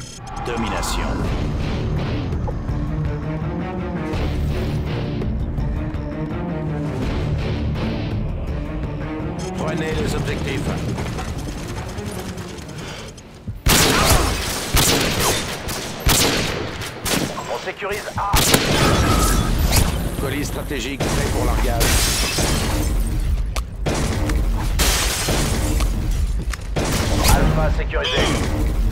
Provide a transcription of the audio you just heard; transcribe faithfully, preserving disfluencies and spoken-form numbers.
Domination. Prenez les objectifs. On sécurise A. Colis stratégique prêt pour largage. Alpha sécurisé.